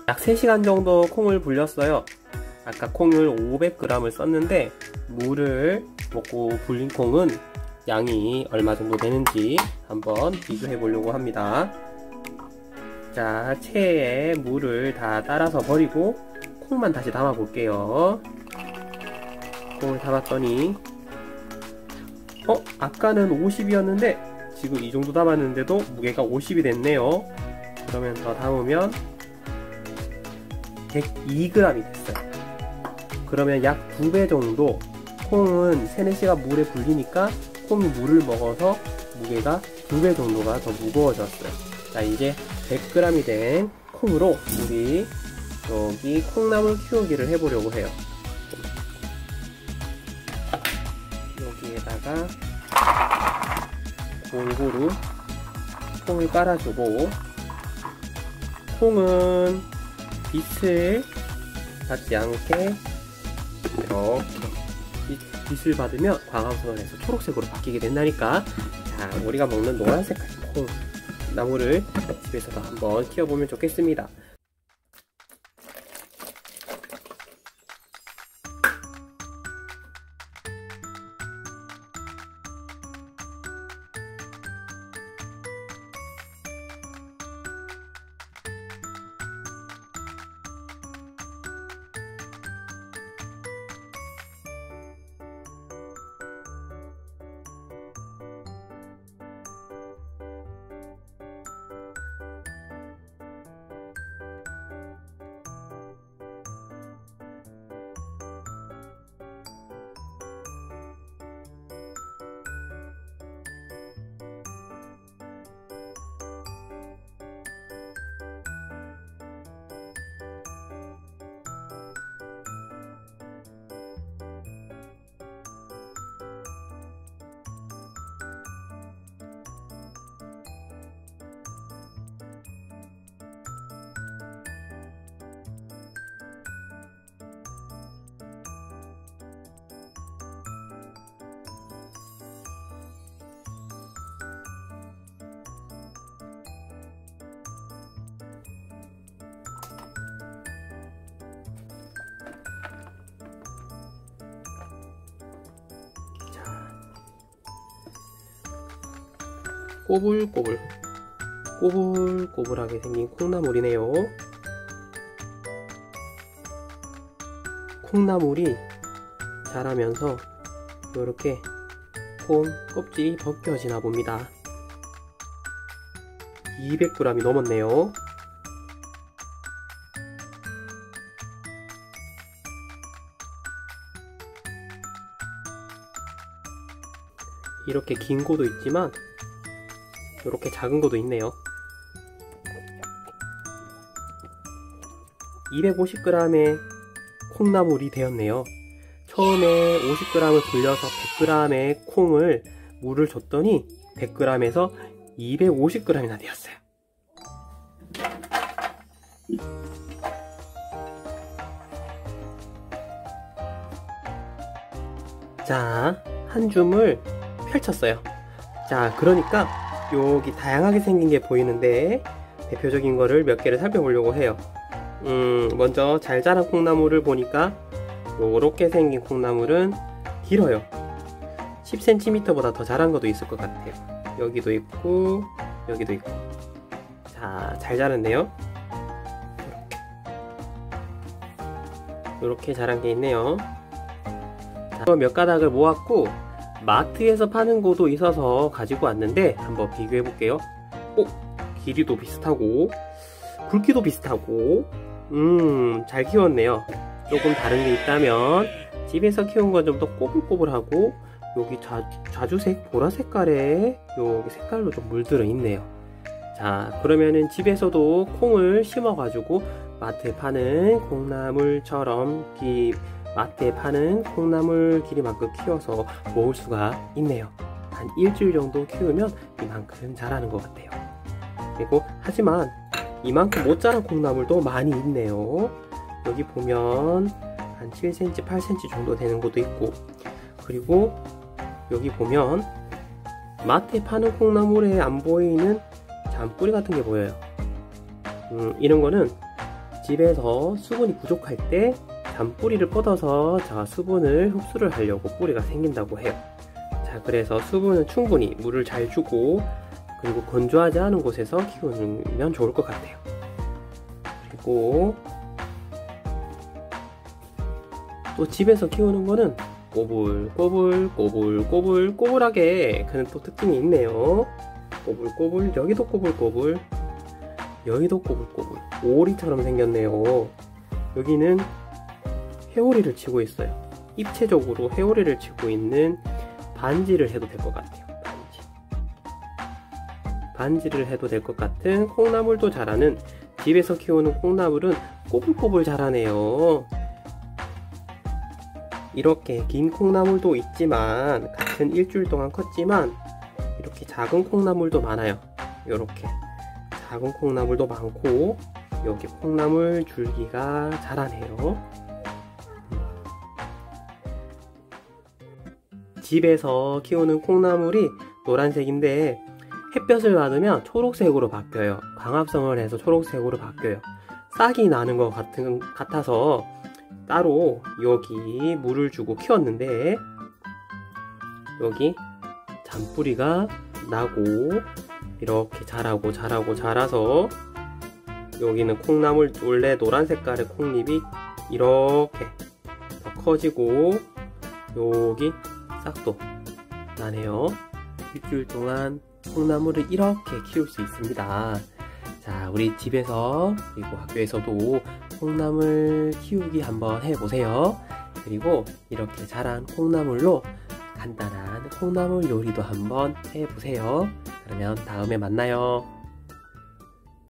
약 3시간 정도 콩을 불렸어요. 아까 콩을 500g을 썼는데 물을 먹고 불린 콩은 양이 얼마 정도 되는지 한번 비교해 보려고 합니다. 자, 체에 물을 다 따라서 버리고 콩만 다시 담아 볼게요. 콩을 담았더니 아까는 50이었는데 지금 이 정도 담았는데도 무게가 50이 됐네요. 그러면 더 담으면 102g이 됐어요. 그러면 약 2배 정도, 콩은 3-4시간 물에 불리니까 콩이 물을 먹어서 무게가 2배 정도가 더 무거워졌어요. 자, 이제 100g이 된 콩으로 우리 여기 콩나물 키우기를 해보려고 해요. 여기에다가 골고루 콩을 깔아주고, 콩은 빛을 받지 않게 이렇게 빛을 받으면 광합성을 해서 초록색으로 바뀌게 된다니까. 자, 우리가 먹는 노란색 콩나물을 집에서도 한번 키워보면 좋겠습니다. 꼬불꼬불하게 생긴 콩나물이네요. 콩나물이 자라면서 이렇게 콩 껍질이 벗겨지나 봅니다. 200g이 넘었네요. 이렇게 긴 고도 있지만 이렇게 작은 것도 있네요. 250g의 콩나물이 되었네요. 처음에 50g을 불려서 100g의 콩을 물을 줬더니 100g에서 250g이나 되었어요. 자, 한 줌을 펼쳤어요. 자, 그러니까 여기 다양하게 생긴 게 보이는데 대표적인 거를 몇 개를 살펴보려고 해요. 먼저 잘 자란 콩나물을 보니까 요렇게 생긴 콩나물은 길어요. 10cm보다 더 자란 것도 있을 것 같아요. 여기도 있고 여기도 있고. 자, 잘 자랐네요. 요렇게 자란 게 있네요. 자, 몇 가닥을 모았고 마트에서 파는 것도 있어서 가지고 왔는데 한번 비교해 볼게요. 길이도 비슷하고 굵기도 비슷하고 잘 키웠네요. 조금 다른 게 있다면 집에서 키운 건 좀 더 꼬불꼬불하고 여기 자주색 보라 색깔의 여기 색깔로 좀 물들어 있네요. 자, 그러면은 집에서도 콩을 심어 가지고 마트에 파는 콩나물처럼 마트에 파는 콩나물 길이만큼 키워서 먹을 수가 있네요. 한 일주일 정도 키우면 이만큼 자라는 것 같아요. 그리고 하지만 이만큼 못 자란 콩나물도 많이 있네요. 여기 보면 한 7cm, 8cm 정도 되는 것도 있고, 그리고 여기 보면 마트에 파는 콩나물에 안 보이는 잔뿌리 같은 게 보여요. 이런 거는 집에서 수분이 부족할 때 잔뿌리를 뻗어서 자 수분을 흡수를 하려고 뿌리가 생긴다고 해요. 자, 그래서 수분은 충분히 물을 잘 주고 그리고 건조하지 않은 곳에서 키우면 좋을 것 같아요. 그리고 또 집에서 키우는 거는 꼬불꼬불하게 그는 또 특징이 있네요. 꼬불꼬불, 여기도 꼬불꼬불, 여기도 꼬불꼬불, 오리처럼 생겼네요. 여기는 회오리를 치고 있어요. 입체적으로 회오리를 치고 있는 반지를 해도 될 것 같아요. 반지를 해도 될 것 같은 콩나물도 자라는, 집에서 키우는 콩나물은 꼬불꼬불 자라네요. 이렇게 긴 콩나물도 있지만, 같은 일주일 동안 컸지만 이렇게 작은 콩나물도 많아요. 이렇게 작은 콩나물도 많고 여기 콩나물 줄기가 자라네요. 집에서 키우는 콩나물이 노란색인데 햇볕을 받으면 초록색으로 바뀌어요. 광합성을 해서 초록색으로 바뀌어요. 싹이 나는 것 같아서 따로 여기 물을 주고 키웠는데 여기 잔뿌리가 나고 이렇게 자라서 여기는 콩나물, 원래 노란 색깔의 콩잎이 이렇게 더 커지고 여기 싹도 나네요. 일주일 동안 콩나물을 이렇게 키울 수 있습니다. 자, 우리 집에서 그리고 학교에서도 콩나물 키우기 한번 해보세요. 그리고 이렇게 자란 콩나물로 간단한 콩나물 요리도 한번 해보세요. 그러면 다음에 만나요.